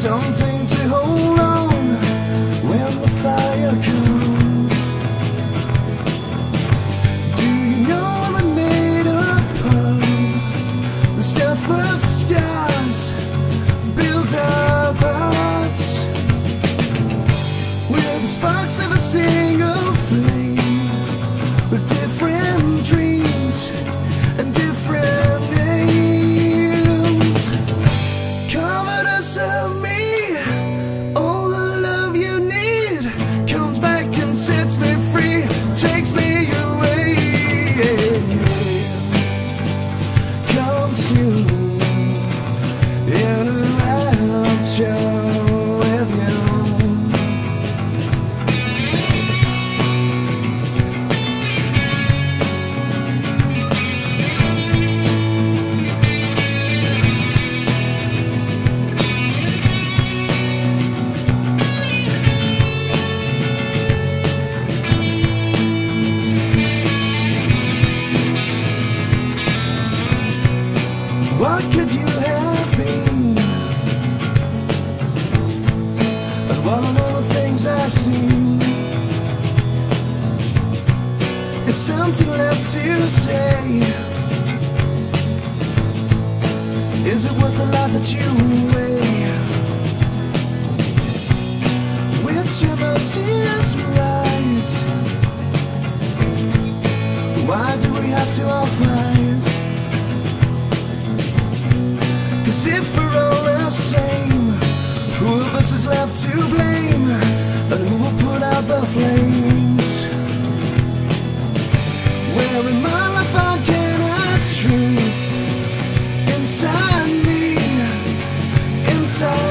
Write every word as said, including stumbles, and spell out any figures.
something to hold on when the fire comes. Do you know we're made up of the stuff of stars, built our hearts with the sparks of a single flame, with different dreams and different names. Covered us of me, all the love you need comes back and sets me free, takes me away. Comes you in a rapture with you. What could you have been? And what are all the things I've seen? Is something left to say? Is it worth the life that you weigh? Which of us is right? Why do we have to all fight? 'Cause if we're all the same, who of us is left to blame? And who will put out the flames? Where in my life I get a truth inside me, inside